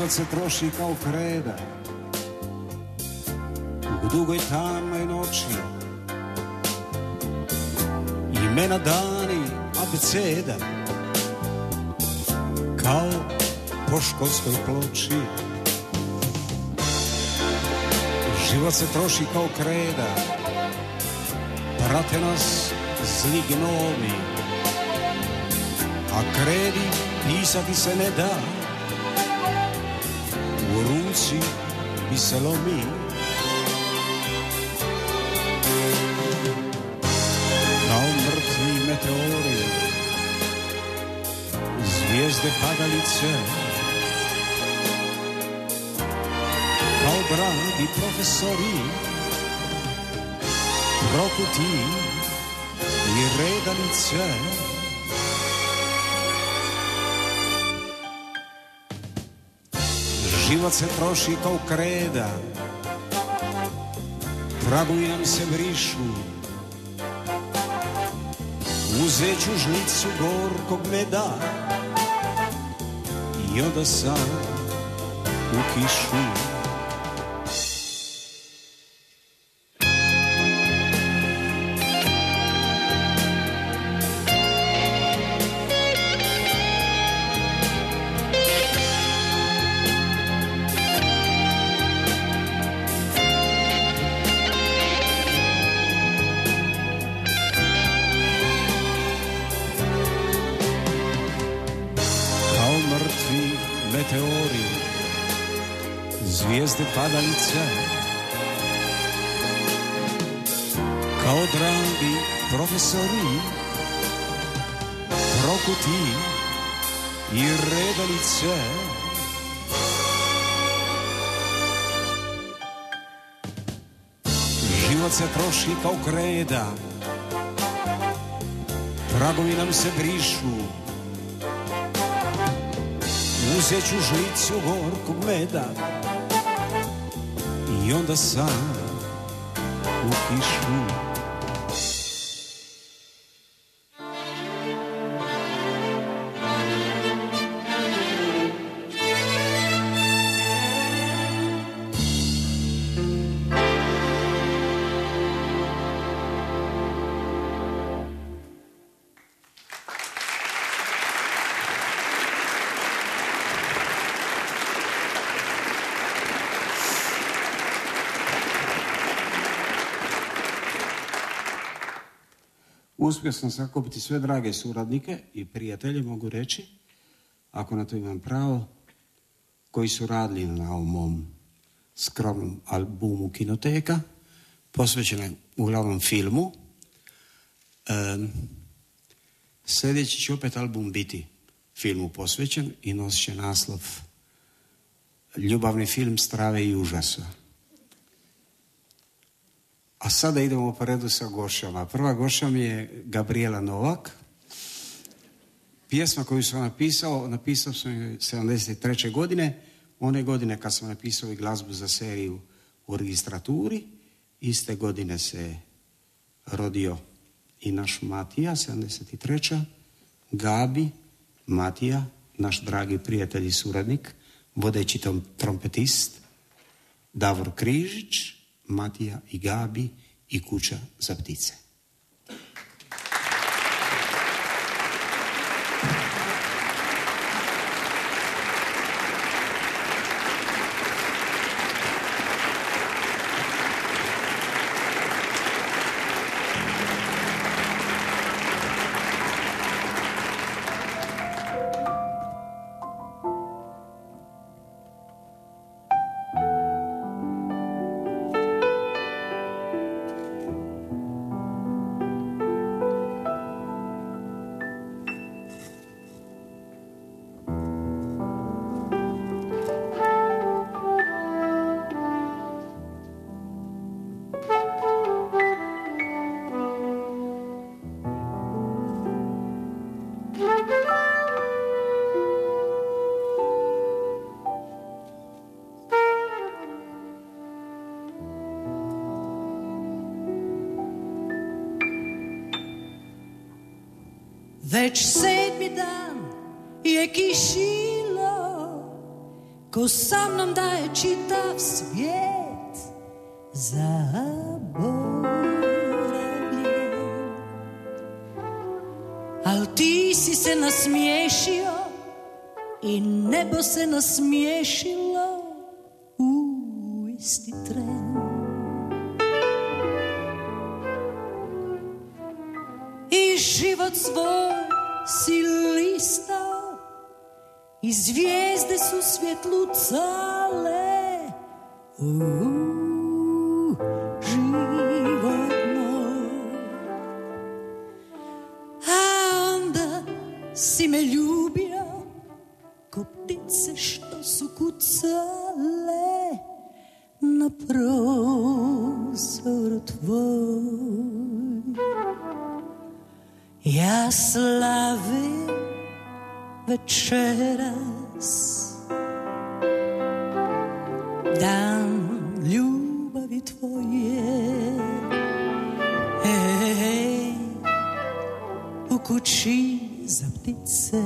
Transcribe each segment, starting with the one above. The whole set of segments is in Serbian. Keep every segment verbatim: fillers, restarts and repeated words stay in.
Život se troši kao kreda u dugoj tamnoj noći, imena dani abeceda kao po školskoj ploči. Život se troši kao kreda, prate nas zli gnomi, a kredi pisati se ne da, u ruci i se lomi. Kao mrtvi meteori, zvijezde padalice, kao dragi profesori, prokuti i redanice. Život se troši kao kreda, tragovi nam se brišu, uzet ću žlicu gorkog meda i onda sam u kišu. Zvijezde padalice, kao dragi profesori, prokuti i redalice. Život se troši kao kreda, tragovi nam se brišu, uzet ću žlicu gorkog meda i onda sam u kišu. Uspio sam sakupiti sve drage suradnike i prijatelje, mogu reći, ako na to imam pravo, koji su radili na ovom mom skromnom albumu Kinoteka, posvećenom uglavnom filmu. E, sljedeći će opet album biti filmu posvećen i nosit će naslov Ljubavni film strave i užasa. A sada idemo po redu sa gošćama. Prva gošća mi je Gabriela Novak. Pjesma koju sam napisao, napisao sam je sedamdeset treće godine, one godine kad sam napisao i glazbu za seriju U registraturi. Iste godine se rodio i naš Matija, sedamdeset treća Gabi, Matija, naš dragi prijatelj i suradnik, vodeći trompetist, Davor Križić, Matija i Gabi i Kuća za ptice. Već sedmi dan je kišilo, ko sa mnom da je čitav svijet zaboravljen. Al ti si se nasmiješio i nebo se nasmiješilo u isti tren. I život svoj si listao i zvijezde su svjetlucale u život moj. A onda si me ljubio ko ptice što su kucale na prozor tvoj. Ja slavim večeras dan ljubavi tvoje. Ej, u kući za ptice,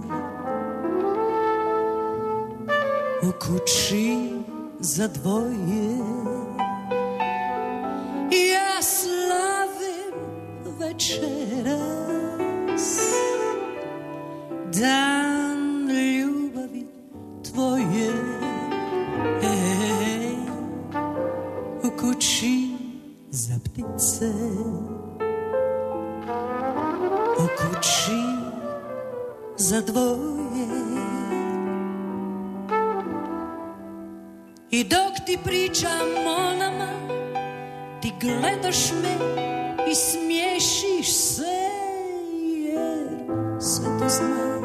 u kući za dvoje. Ja slavim večeras dan ljubavi tvoje. Ej, u kući za ptice, u kući za dvoje. I dok ti pričam o nama, ti gledaš me i smiješiš se, jer sve to znaš.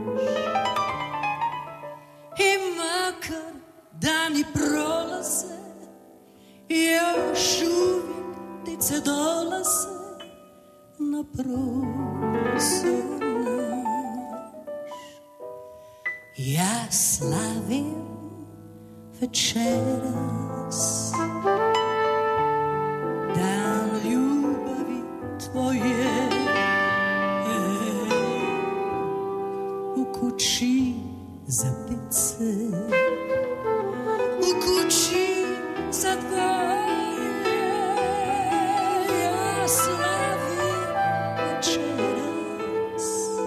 I makar dani prolaze, još uvijek ptice dolaze na prostor naš. Ja slavim večeras dan ljubavi tvoje. U kući za ptice, u kući za dvoje. Ja slavim večeras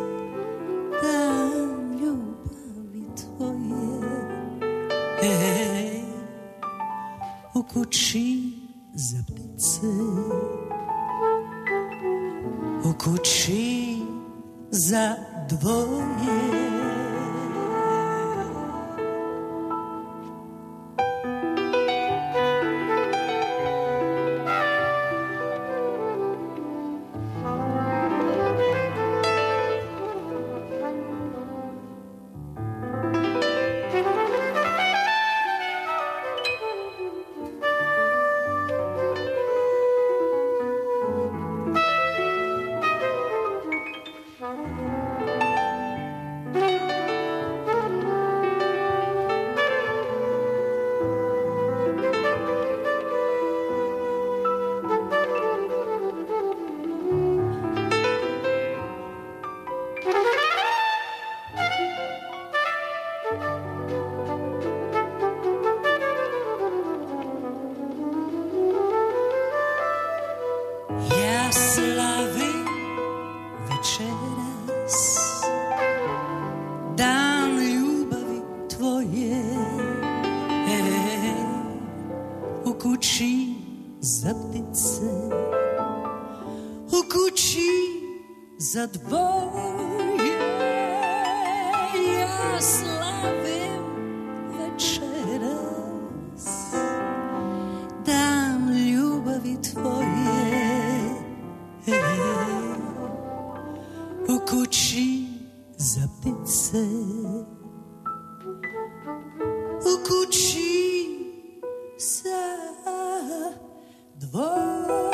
dan ljubavi tvoje. Ej, u kući za ptice, u kući za dvoje. Za dvoje ja slavim večeras dan ljubavi tvoje. U kući za ptice, u kući za dvoje.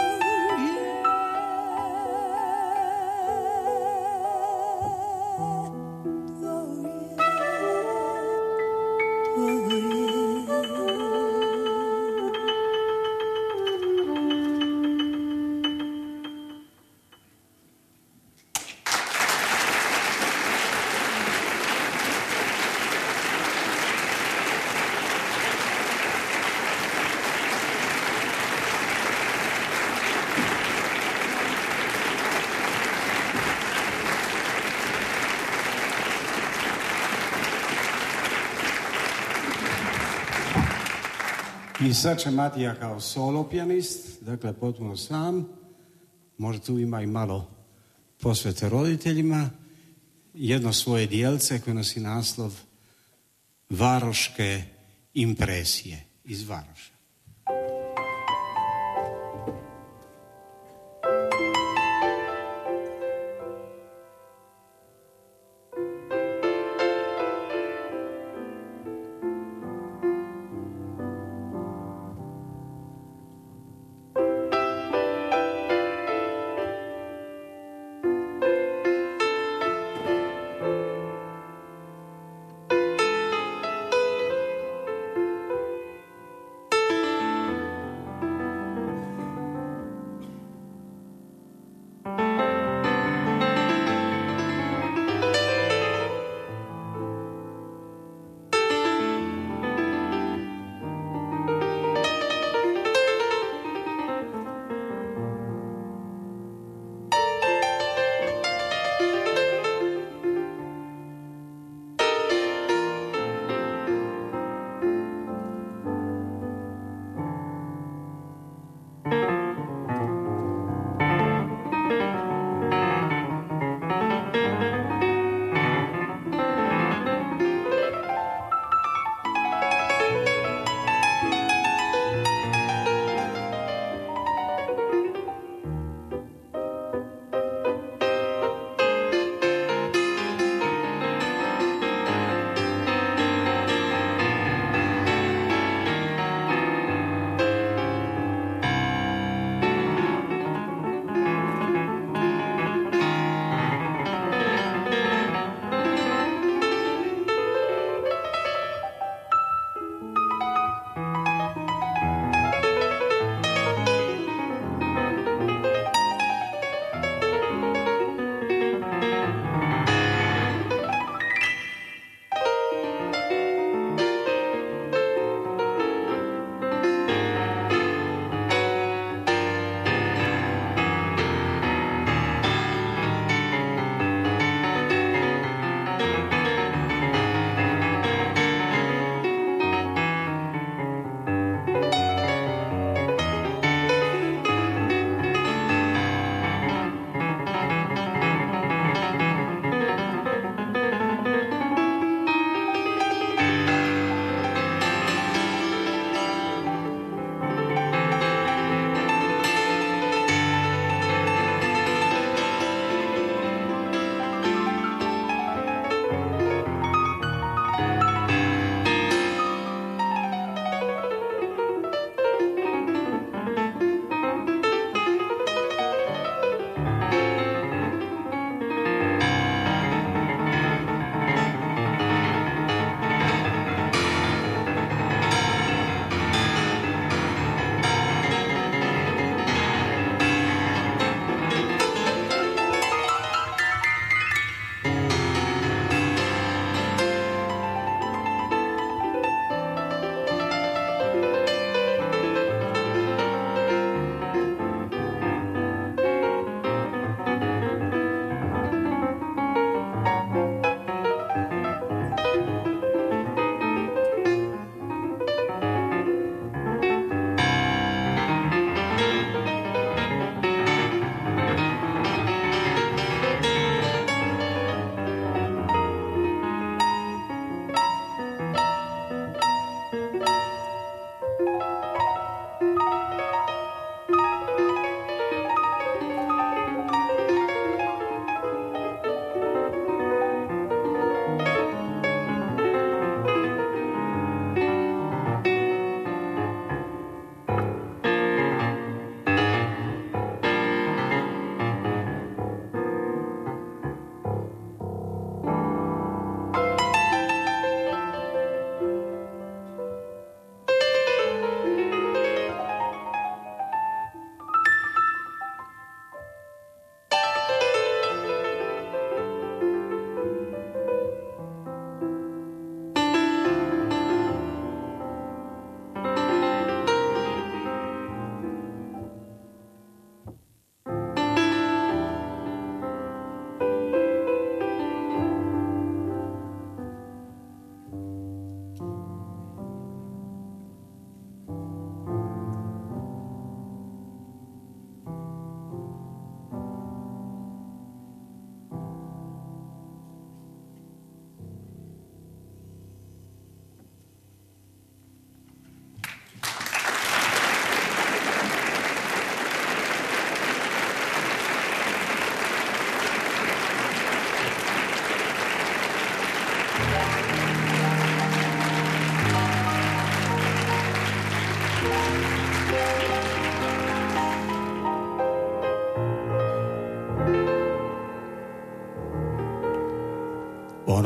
I sad će Matija kao solo pijanist, dakle potpuno sam, možda tu ima i malo posvete roditeljima, jedno svoje dijelce koje nosi naslov Varoške impresije iz Varoša.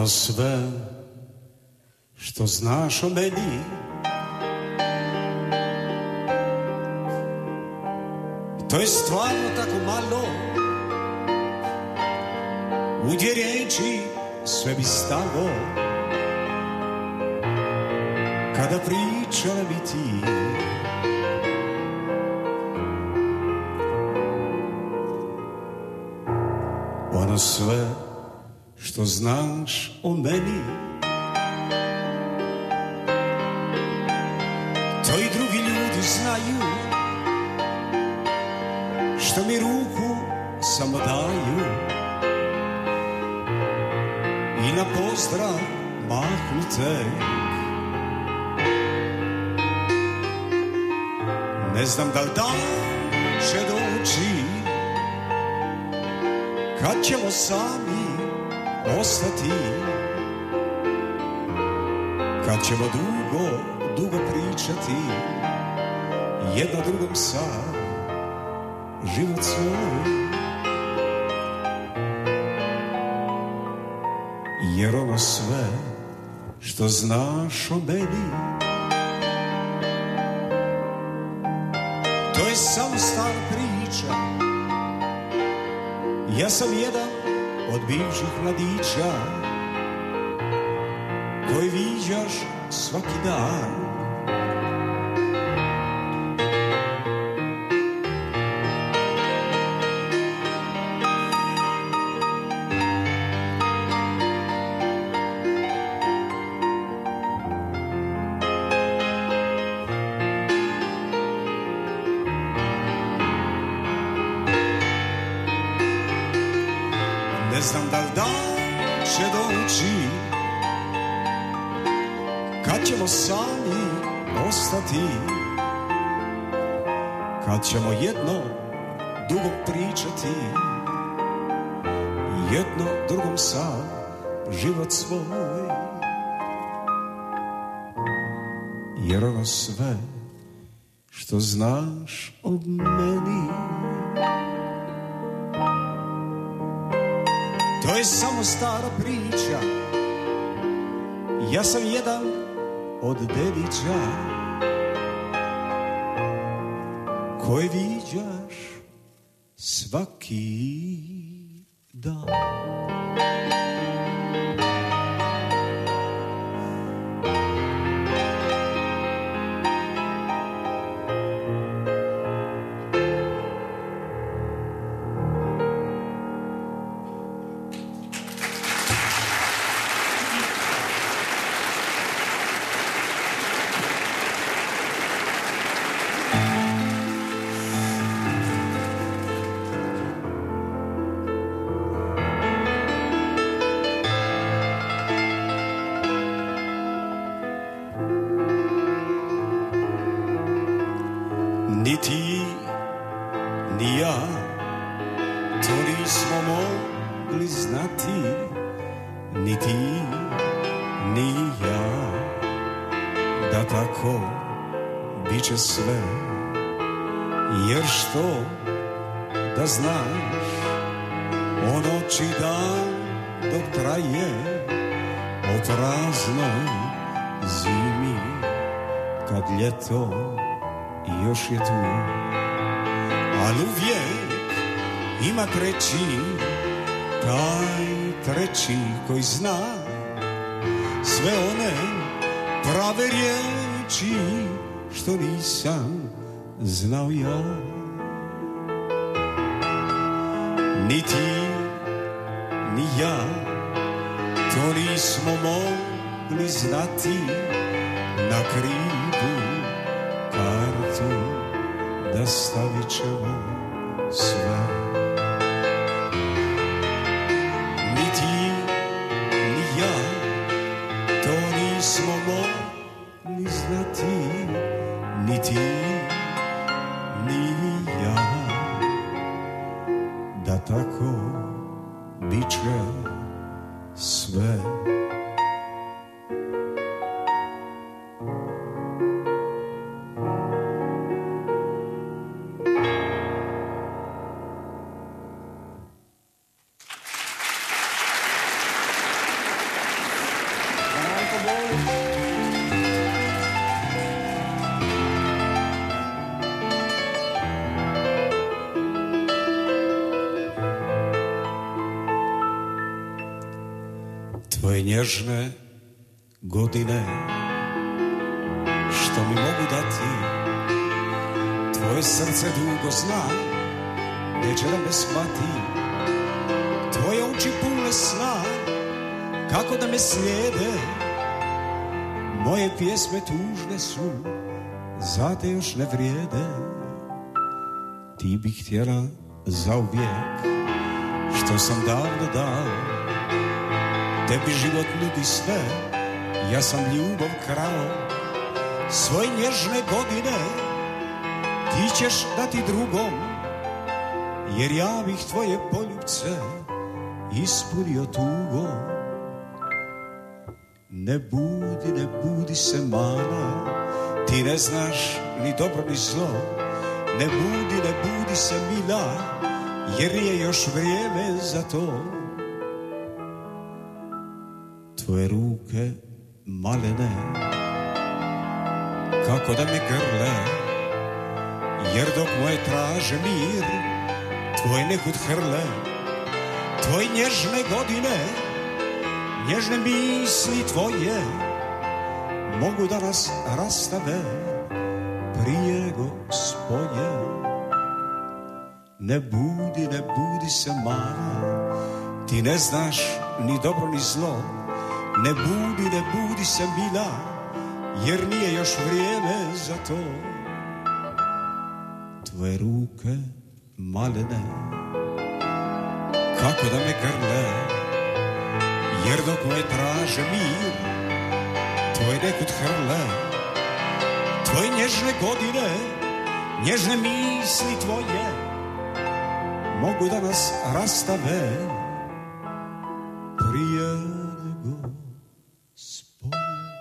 Ono sve što znaš o meni, to je stvarno tako malo. U dvije riječi sve bi stalo, kada pričala bi ti. Ono sve što znaš o meni, to i drugi ljudi znaju, što mi ruku samo daju i na pozdrav mahnu tek. Ne znam da li dan će doći kad ćemo sami ostati, kad ćemo dugo, dugo pričati jedna drugom sad život svoj. Jer ono sve što znaš o meni, to je samo stara priča. Ja sam jedan od bivših mladića koji viđaš svaki dan. Ne znam da li dan će doći kad ćemo sami ostati, kad ćemo jedno dugo pričati, jedno drugom sad život svoj. Jer ono sve što znaš o meni, to je samo stara priča. Ja sam jedan od dedića koji viđaš svaki dan. Ni ti, ni ja, to nismo mogli znati. Ni ti, ni ja, da tako bit će sve. Jer što da znaš, o noći dan dok traje, o praznoj zimi kad ljeto još je tu, ali uvijek ima treći, taj treći koji zna sve one prave riječi što nisam znao ja. Ni ti, ni ja, to nismo mogli znati. Na krivu kartu da stavit ćemo sve. Ni ti, ni ja, to nismo mogli znati. Ni ti, ni ja, da tako bit će sve. Tvoje nježne godine, što mi mogu dati, tvoje srce dugo zna, neće da me shvati. Tvoje oči pune sna, kako da me slijede, moje pjesme tužne su, za te još ne vrijede. Ti bi htjela zauvijek, što sam davno dao, tebi život nudi sve, ja sam ljubav krao. Svoje nježne godine ti ćeš dati drugom, jer ja bih tvoje poljubce ispunio tugom. Ne budi, ne budi se mala, ti ne znaš ni dobro ni zlo. Ne budi, ne budi se mila, jer nije još vrijeme za to. Tvoje ruke malene, kako da me grle, jer dok moje traže mir, tvoje nekud hrle. Tvoje nježne godine, nježne misli tvoje, mogu da nas rastave prije nego spoje. Ne budi, ne budi se mala, ti ne znaš ni dobro ni zlo. Ne budi, ne budi se mila, jer nije još vrijeme za to. Tvoje ruke malene, kako da me grle, jer dok moje traže mir, tvoje nekud hrle. Tvoje nježne godine, nježne misli tvoje, mogu da nas rastave prije nego spoje.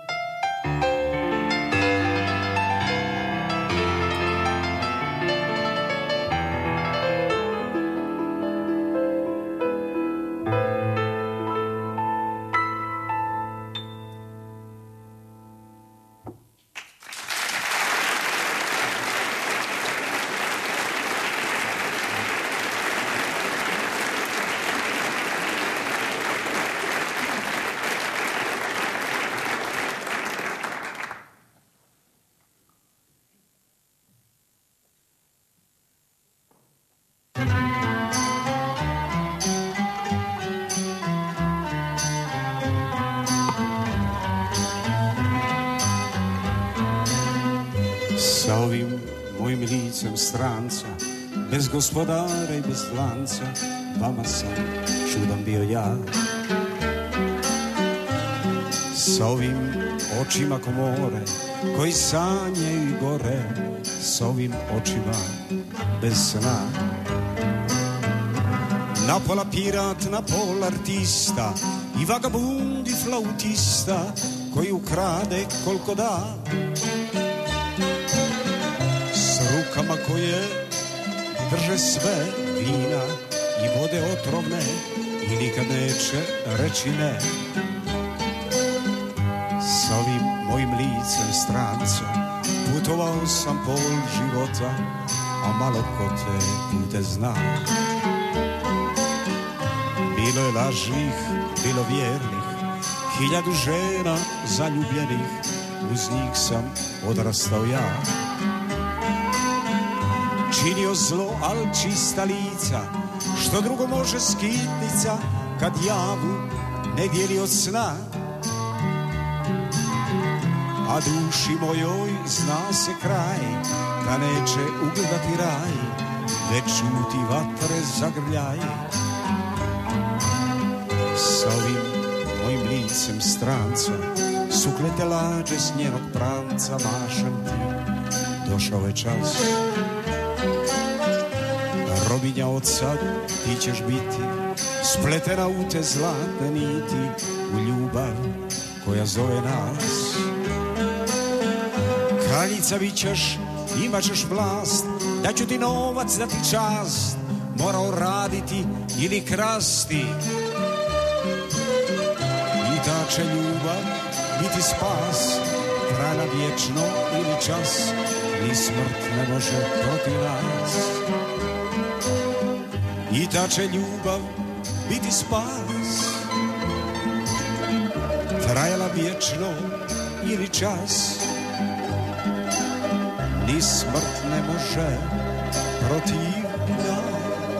Sa ovim mojim licem stranca, bez gospodara i bez lanca, vama sam čudan bio ja. Sa ovim očima ko more, koji sanjaju i gore, sa ovim očima bez sna. Napola pirat, napola artista, i vagabund i flautista, koji ukrade koliko da. Rukama koje drže sve vina i vode otrovne i nikad neće reći ne. S ovim mojim licem stranca putovao sam pol života, a malo ko te pute zna. Bilo je lažnih, bilo vjernih, hiljadu žena zaljubljenih, uz njih sam odrastao ja. Činio zlo, al čista lica, što drugo može skitnica, kad javu ne dijeli od sna. A duši mojoj zna se kraj, da neće ugledati raj, već čuti vatre zagrljaj. S ovim mojim licem stranca, suklete lađe s njenog pranca, mašem ti, došao je čas. Robinja od sad ti ćeš biti, spletena u te zlatne niti, u ljubav koja zove nas. Kraljica bit ćeš, imat ćeš vlast, da ću ti novac, da ti čast, morao raditi ili krasti. I ta će ljubav biti spas, trajna vječno ili čas, ni smrt ne može protiv nas. I ta će ljubav biti spas. trajala vječno ili čas, ni smrt ne može protiv nas.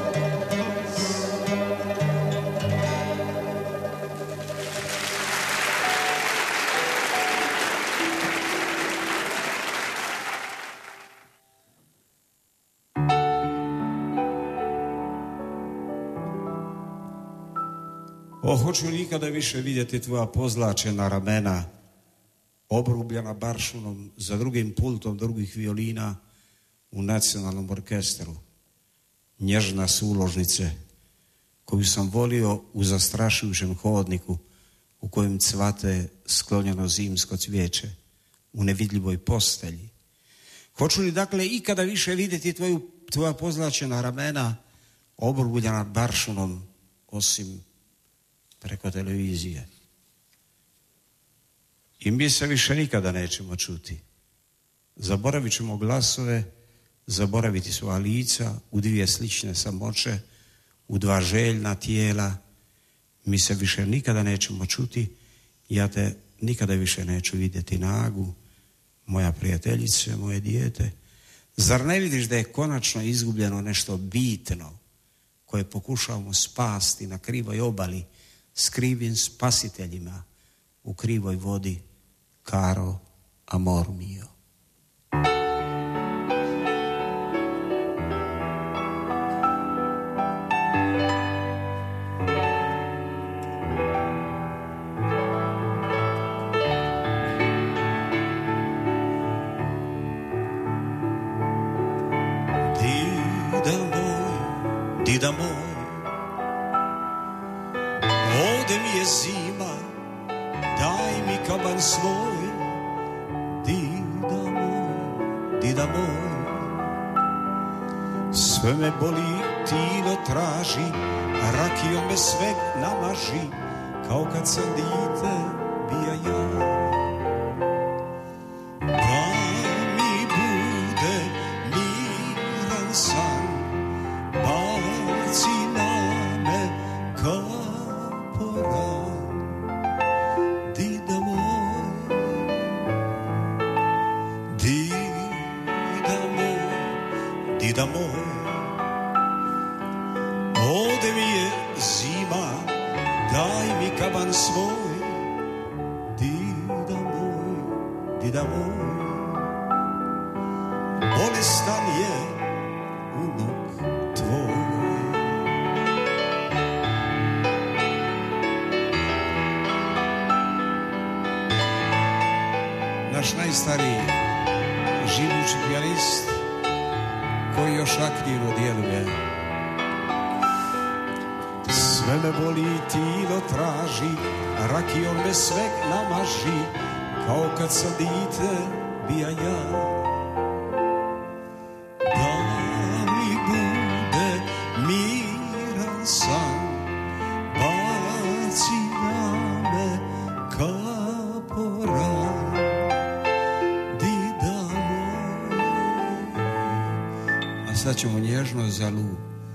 O, hoću nikada više vidjeti tvoja pozlačena ramena, obrubljena baršunom za drugim pultom drugih violina u nacionalnom orkestru. Nježna su uložnice koju sam volio u zastrašujućem hodniku u kojem cvate sklonjeno zimsko cvijeće u nevidljivoj postelji. Hoću li dakle ikada više vidjeti tvoju, tvoja pozlačena ramena obrubljena baršunom osim preko televizije? I mi se više nikada nećemo čuti. Zaboravit ćemo glasove, zaboraviti svoja lica u dvije slične samoće, u dva željna tijela. Mi se više nikada nećemo čuti. Ja te nikada više neću vidjeti nagu, moja prijateljice, moje dijete. Zar ne vidiš da je konačno izgubljeno nešto bitno koje pokušavamo spasti na krivoj obali s krivim spasiteljima u krivoj vodi? Caro amor mio. Dida moj, dida moj, ovdje mi je zima, daj mi kaban svoj. Dida moj, dida moj, sve me boli, tino traži, rakijom me sve namaži, kao kad sam dite bija ja. Da mi bude miran san, baci na me kaporan. Dida moj, dida moj, dida moj, ovdje mi je zima, daj mi kaban svoj. Dida moj, dida moj, bolestan je unuk tvoj. Naš najstariji živući pijanist koji još aktivno djeluje. Sve me boli, tilo traži, rakijom me sve namaži, kao kad sam dite bija ja. Da mi bude miran san, baci na me kaporan. Dida moj, a sad ćemo nježno zalu.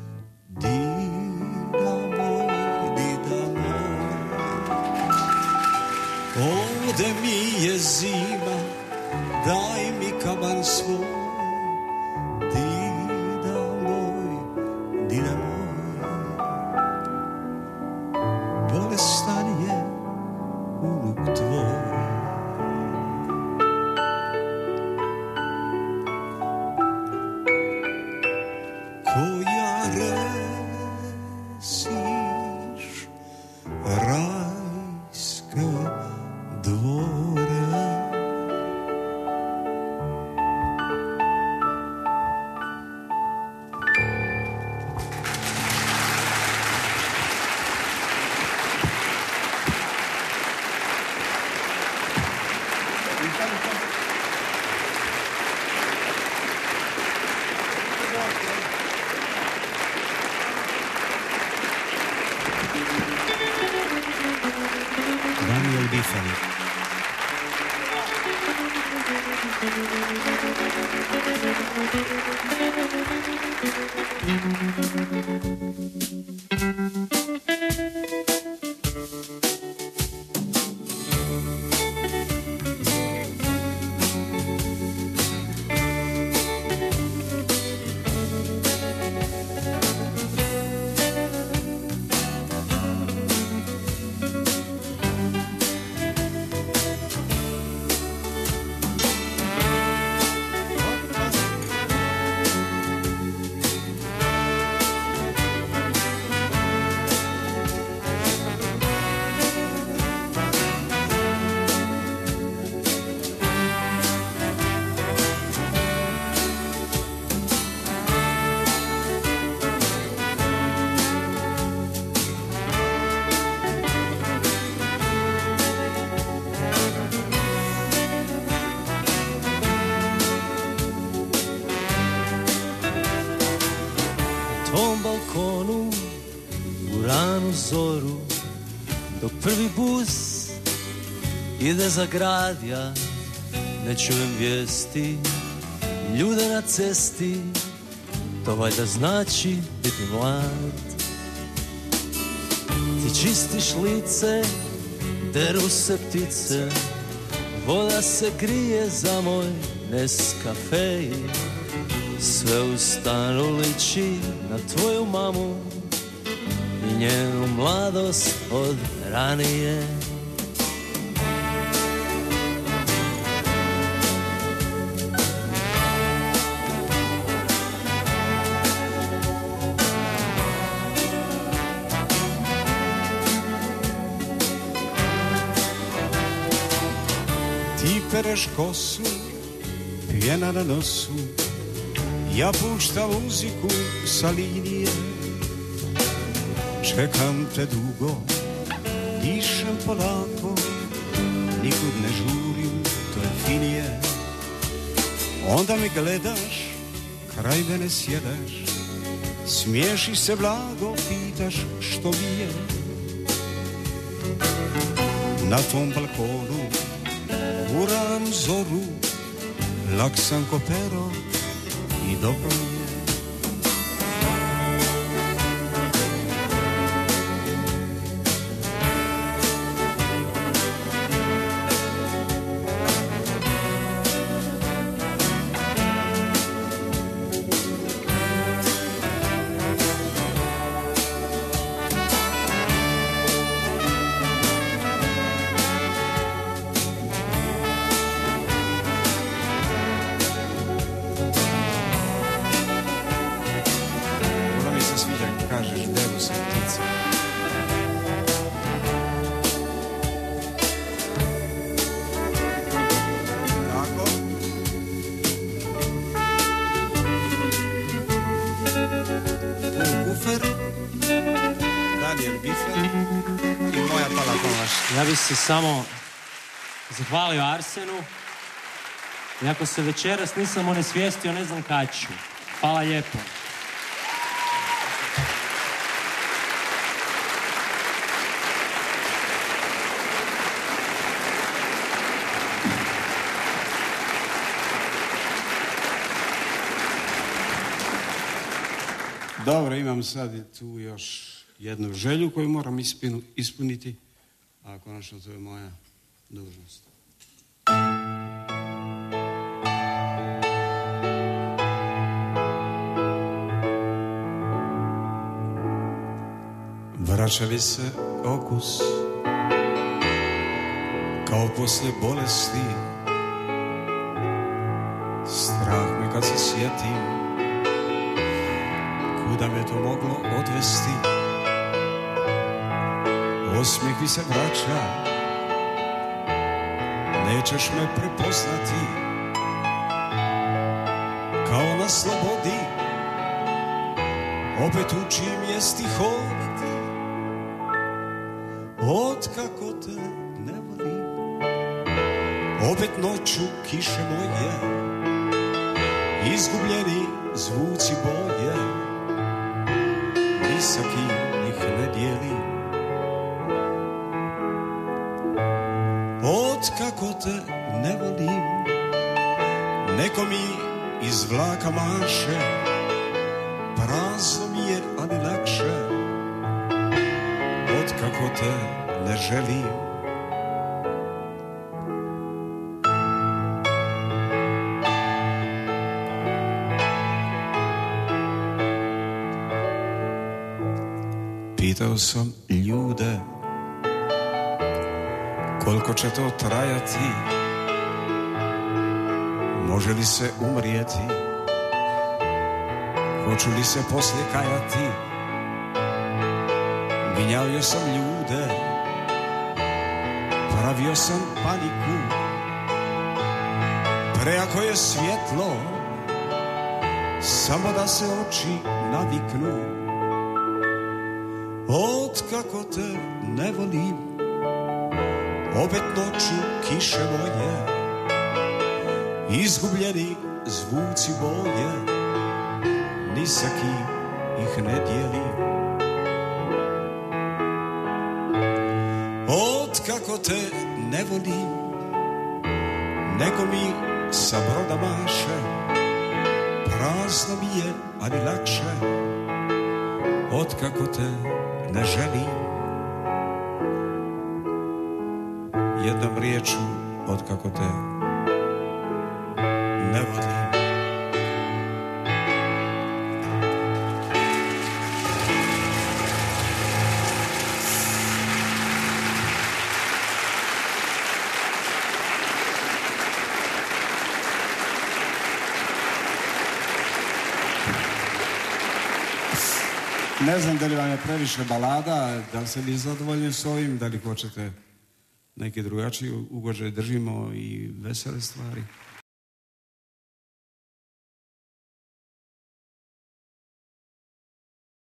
Ovdje mi je zima, daj mi kaban svoj. Dida moj, dida moj, bolestan je unuk tvoj. Koja resiš rajska dvore. Daniel Bifani. tvom balkonu u ranu zoru, dok prvi bus ide za grad, ja ne čujem vijesti, ljude na cesti, to valjda znači biti mlad. Ti čistiš lice, deru se ptice, voda se grije za moj Nescafe. Sve u stanu liči na tvoju mamu i njenu mladost od ranije. Ti pereš kosu, pjena na nosu, ja puštam muziku sa linije. Čekam te dugo, dišem polako, nikud ne žurim, to je finije. Onda me gledaš, kraj mene sjedaš, smiješiš se blago, pitaš što mi je. Na tom balkonu, u ranu zoru, lak sam ko pero i dobro mi je. Ja bih se samo zahvalio Arsenu. Iako se večeras nisam onesvijestio, ne znam kad ću. Hvala lijepo. Dobro, imam sad tu još jednu želju koju moram ispinu, ispuniti, a konačno to je moja dužnost. Vraća li se okus kao poslije bolesti, strah me kad se sjetim kuda me to moglo odvesti. Osmijeh mi se vraća, nećeš me prepoznati, kao na slobodi opet učim jesti hodati. Otkako te ne volim, opet noću kiše moje, izgubljeni zvuci boje, ni sa kim ih ne dijelim. Otkako te ne volim, neko mi iz vlaka maše, prazno mi je, ali lakše. Otkako te ne želim, pitao sam ljude koliko će to trajati, može li se umrijeti, hoću li se poslije kajati. Gnjavio sam ljude, pravio sam paniku, preako je svjetlo, samo da se oči naviknu. Otkako te ne volim, opet noću kiše moje, izgubljeni zvuci boje, ni sa kim ih ne dijelim. Od kako te ne volim, neko mi sa broda maše, prazno mi je, ali lakše, od kako te ne želim. Jednom riječu, od kako te ne volim. Ne znam da li vam je previše balada, da li ste vi zadovoljni s ovim, da li hoćete neki drugačiji ugođaj, držimo i vesele stvari.